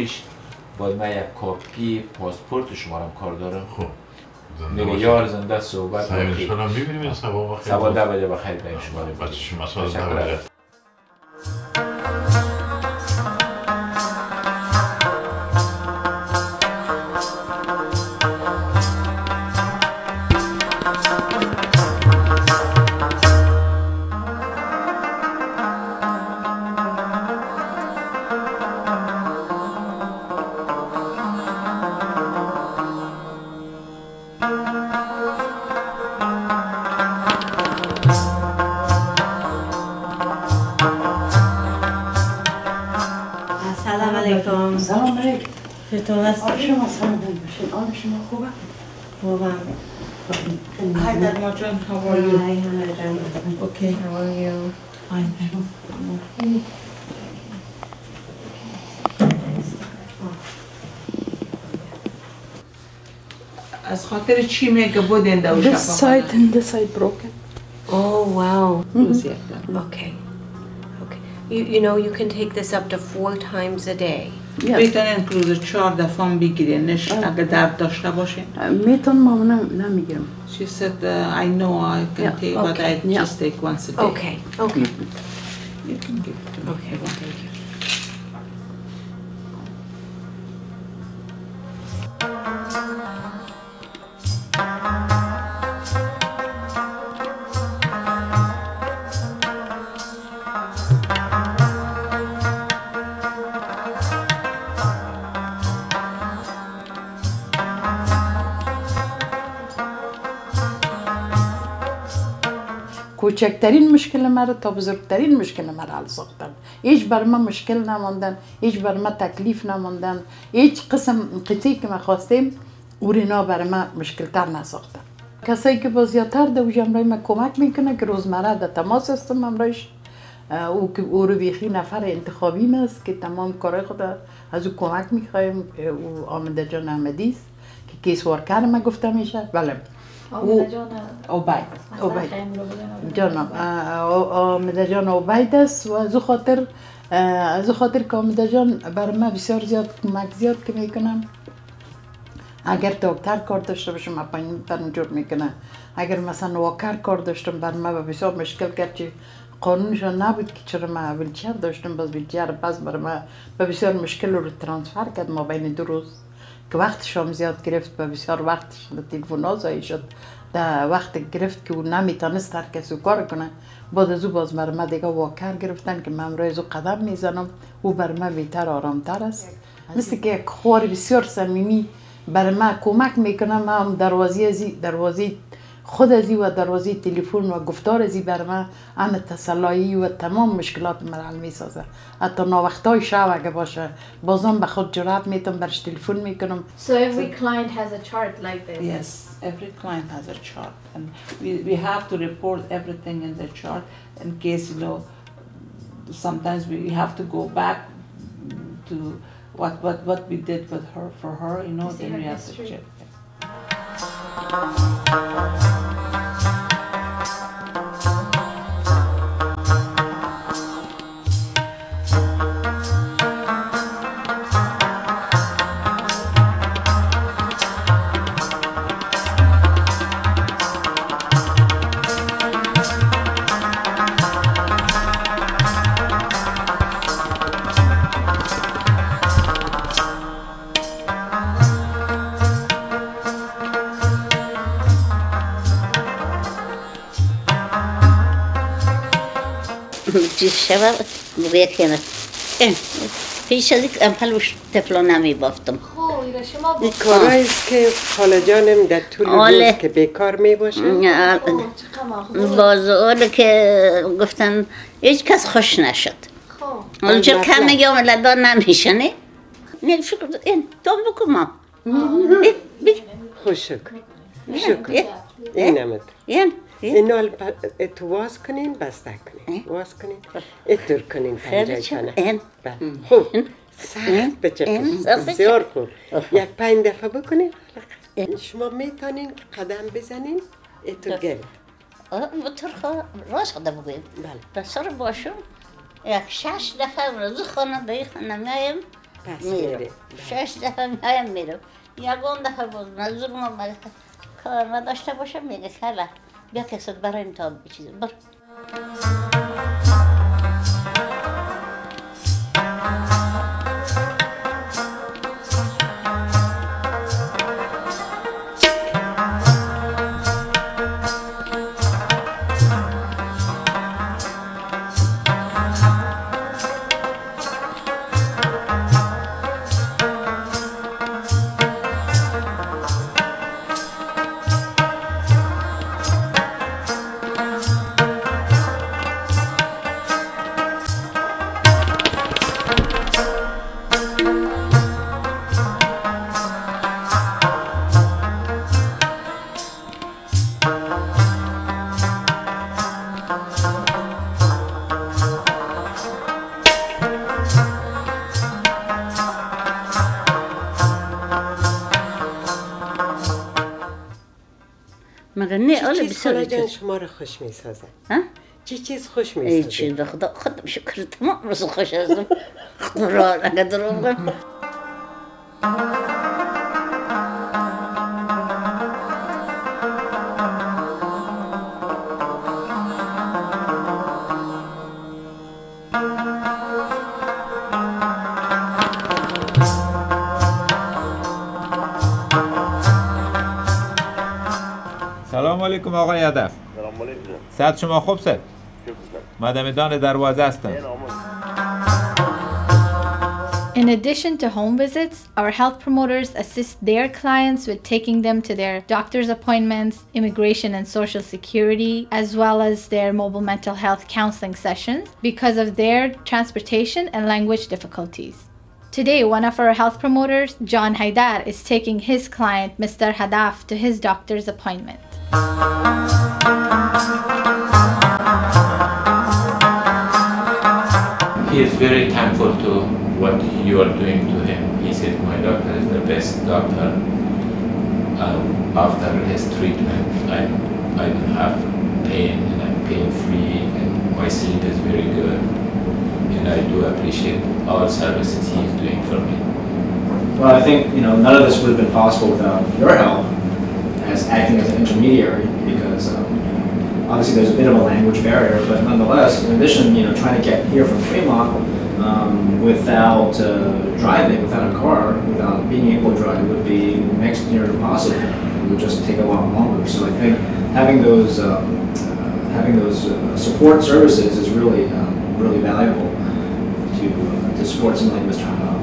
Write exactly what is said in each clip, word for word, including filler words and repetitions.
پیش باید من یک کاپی پاسپورت شما رو کار دارم. خب دیگه یار زنده صحبت سعی انشالله میبینیم سبا بخیر. سبا ده بجه بخیر بریم شما رو بچه شما سال ده بجه. سلام علیکم. چطور هستی؟ آب شما سلام باشین. آب شما خوبه؟ خوبم. Hi Dharma John, how are you? Hi, Hannah. Okay. How are you? Fine. از خاطر چی میگه بودین دو شب؟ This side and this side broken. Oh, wow. روز یک دم. Okay. Okay. You, you know, you can take this up to four times a day. بهترین روز چهار دفعه هم بگیرین نش اگه درد داشته باشین. میتون ما نمیگیرم. She said, uh, I know I can Yeah, take, but okay. I Yeah. just take once a day. Okay. Okay. You can give it to me. Okay. Well, thank you. کوچکترین مشکل مرا تا بزرگترین مشکل مرا حل ساختن. هیچ بر من مشکل نماندن، هیچ بر من تکلیف نماندن، هیچ قسم قصی که من خواستیم اورینا بر من مشکل تر نساختن. کسایی که با زیادتر دوج امرای من کمک میکنه که روزمره در تماس هستم امرایش. او که او رو بیخی نفر انتخابیم است که تمام کارهای خود از او کمک میخوایم. او آمده جان احمدی است که کیسوارکر ما گفته میشه. بله. آمده جان عبید. عبید. جانم آمده جان عبید است و از خاطر از خاطر که آمده جان برای من بسیار زیاد کمک زیاد که میکنم. اگر دکتر کار داشته باشم من پایین جور میکنه. اگر مثلا واکر کار داشتم بر من بسیار مشکل کرد که قانونشان نبود که چرا من ویلچر داشتم باز ویلچر پس برای من بسیار مشکل رو ترانسفر کرد ما بین دو روز که وقتشام زیاد گرفت و بسیار وقتش تلفن آزایی شد. در وقت گرفت که او نمیتونست هر کسی کار کنه. بعد از او باز بر من دیگه واکر گرفتن که من روی از او قدم میزنم. او بر من بهتر آرامتر است. مثل که یک خوار بسیار صمیمی بر من کمک میکنه. من هم دروازه ازی دروازه خود ازی و دروازه تلفن و گفتار ازی بر من ام تسلایی و تمام مشکلات من حل میسازه. حتی ناوقتای شب اگه باشه بازم به خود جرأت میتونم برش تلفن میکنم. So every client has a chart like this? Yes, every client has a chart and we, we have to report everything in the chart in case, you know, sometimes we have to go back to what, what, what we did with her, for her, you know, then we have to check. شب بگوید که پیش از این امپلوش تفلا نمی بافتم. این کارهایی است که خاله جانم در طول روز که بیکار می باشه؟ باز اون که گفتن هیچ کس خوش نشد. اون چرا کم میگه ولدا نمیشه نه؟ نه شکر این دوم بکن ما. خوش شکر. شکر. این نمید. این اینو اتو واز کنین بسته کنین. واز کنین. اتور کنین پنجه کنه. این. خوب. سخت بچه بسیار خوب. یک پنج دفعه بکنین. شما میتونین قدم بزنین اتو گل. بطور خواه راست خدا بگویم. بله. بسر باشم یک شش دفعه روز خانه به خانه میایم پس میرم میره شش دفعه میایم میرم یکون دفعه باز نظرم آمده کار نداشته باشم میگه خلا بیا که صد برایم تا بچیزم بر مگر نه چه آله چیز بسیار خاله جان چیز شما رو خوش میسازه؟ ها؟ چه چیز خوش ای میسازه؟ چیز خدا خودم شکر تمام روز خوش هستم خدا اگه دروغ بگم سلام علیکم آقای هدف. سلام علیکم. صحت شما خوب سر؟ مدام دروازه هستم. In addition to home visits, our health promoters assist their clients with taking them to their doctor's appointments, immigration and social security, as well as their mobile mental health counseling sessions because of their transportation and language difficulties. Today, one of our health promoters, John Haidar, is taking his client, Mister Hadaf, to his doctor's appointment. He is very thankful to what you are doing to him. He said my doctor is the best doctor. Um, after his treatment, I, I don't have pain and I'm pain free and my sleep is very good. And I do appreciate all services he is doing for me. Well, I think you know none of this would have been possible without your help as acting as an intermediary, because um, you know, obviously there's a bit of a language barrier, but nonetheless, in addition, you know, trying to get here from Fremont um, without uh, driving, without a car, without being able to drive would be next to near impossible. It would just take a lot longer. So I think having those um, uh, having those uh, support services is really um, really valuable to uh, to support somebody like Mister Hanaf.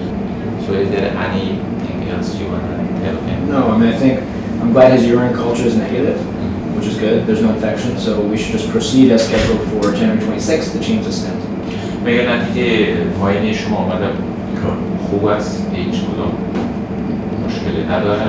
So is there anything else you want to tell him? No, I mean I think I'm glad his urine culture is negative, which is good. There's no infection, so we should just proceed as scheduled for January twenty-sixth to change the stent. میگه نتیجه معاینه شما آمده خوب است، هیچ کدوم مشکلی نداره،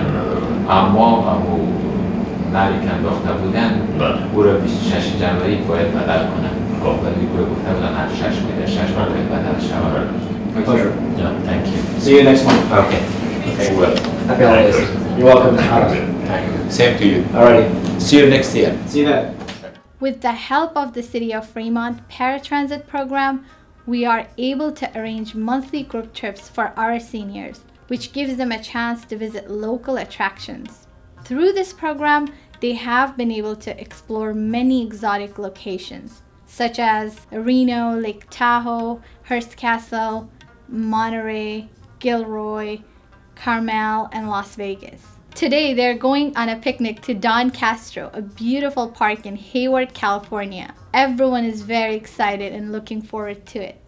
اما امو نری که انداخته بودن او را بیست و شش جنوری باید بدل کنن. ولی او را گفته بودن هر شش میده، شش باید بدل شود. My pleasure. Yeah, thank you. See you next month. Okay. Okay, well. Happy holidays. You're welcome. Thank you. Same to you. Alrighty. See you next year. See you then. With the help of the City of Fremont Paratransit program, we are able to arrange monthly group trips for our seniors, which gives them a chance to visit local attractions. Through this program, they have been able to explore many exotic locations, such as Reno, Lake Tahoe, Hearst Castle, Monterey, Gilroy, Carmel, and Las Vegas. Today, they're going on a picnic to Don Castro, a beautiful park in Hayward, California. Everyone is very excited and looking forward to it.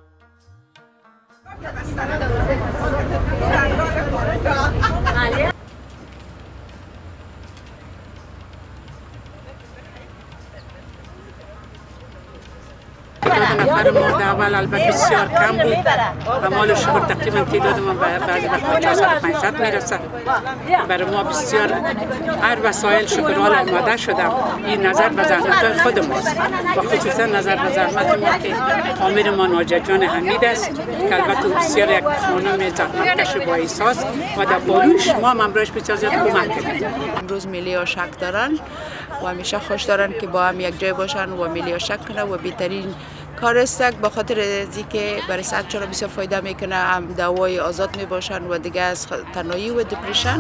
تعداد نفر مورد اول البته بسیار کم بود و مال شکر تقریبا تعداد ما بعضی وقتا چهارصد پانصد میرسه. برای ما بسیار هر وسایل شکرحال آماده شده. این نظر به زحمت خود ماست و خصوصا نظر به زحمت ما که عامل ما ناجا جان حمید است که البته بسیار یک خانم زحمتکش با احساس و در بالوی شما هم امروز بسیار زیاد کمک کردید. امروز ملی آشک دارن و همیشه خوش دارن که با هم یک جای باشن و ملی آشک کنن و بهترین کارستک به خاطر ازی که برای صحت چرا بسیار فایده میکنه، هم دوای آزاد میباشن و دیگه از تنهایی و دپرشن.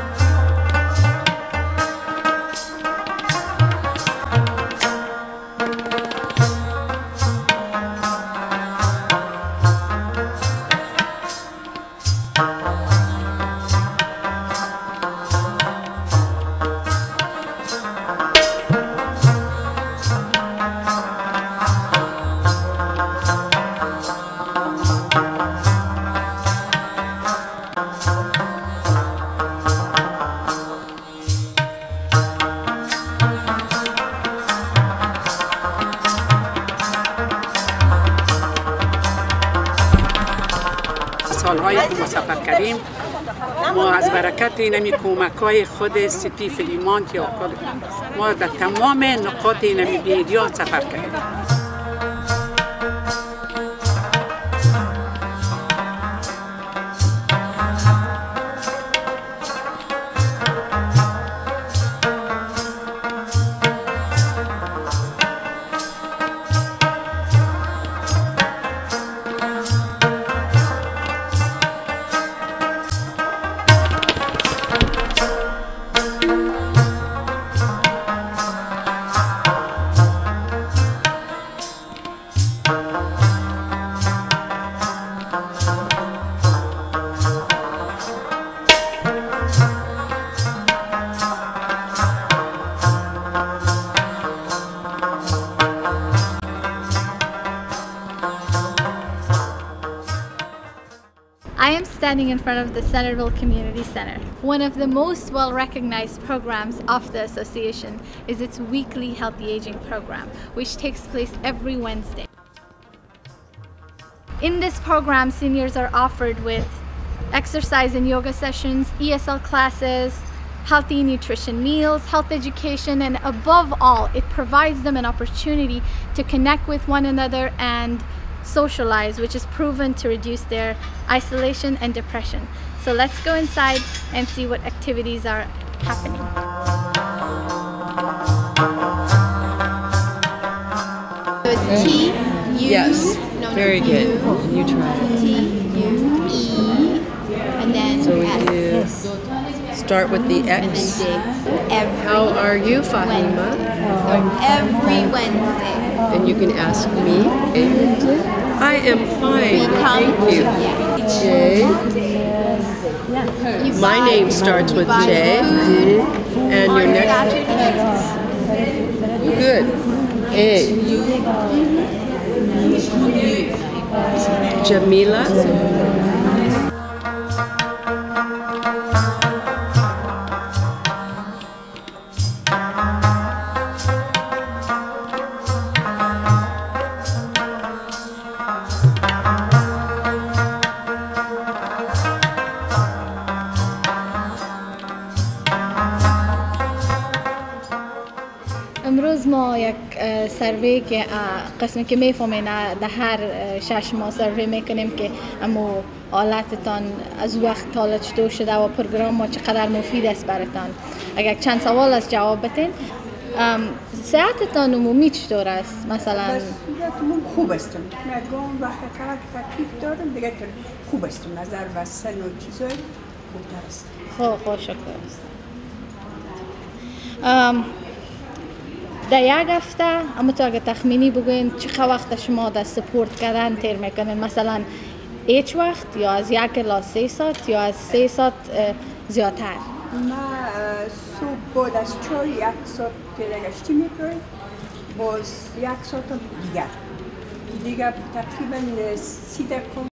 سالهایی که ما سفر کردیم ما از برکت نمی کمک های خود سیتی فریمانت یا ما در تمام نقاط نمی بیدیان سفر کردیم. I am standing in front of the Centerville Community Center. One of the most well-recognized programs of the association is its weekly Healthy Aging program, which takes place every Wednesday. In this program, seniors are offered with exercise and yoga sessions, E S L classes, healthy nutrition meals, health education, and above all, it provides them an opportunity to connect with one another and socialize, which is proven to reduce their isolation and depression. So let's go inside and see what activities are happening. So it's T, U, yes, no, very no, good. U, You try it. T, U, E, and then So we S. do start with the X. And then D. Every How are you, Fahima? So every Wednesday. And you can ask me. I am fine. Thank you. J. You My buy- name starts you with buy J. food And your on next. Saturdays. Good. A. Jamila. امروز ما یک سروی که قسمی که میفهمین در هر شش ماه سروی میکنیم که امو حالتتان از وقت حالا چطور شده و پروگرام ما چقدر مفید است براتان. اگر چند سوال از جواب بتین. صحتتان عمومی چطور است مثلا؟ صحتمون خوب است. مگم وقت کار تکلیف دارم دیگه خوب است. نظر و سن و چیزای خوبتر است. خوب خوب شکر است. در یک هفته اما تو اگه تخمینی بگوین چقدر وقت شما در سپورت کردن تیر میکنین مثلا هیچ وقت یا از یک الی سه ساعت یا از سه ساعت زیادتر؟ ما صبح بعد از چای یک ساعت پیرگشتی میکنیم باز یک ساعت دیگر دیگر تقریبا سی دقیقه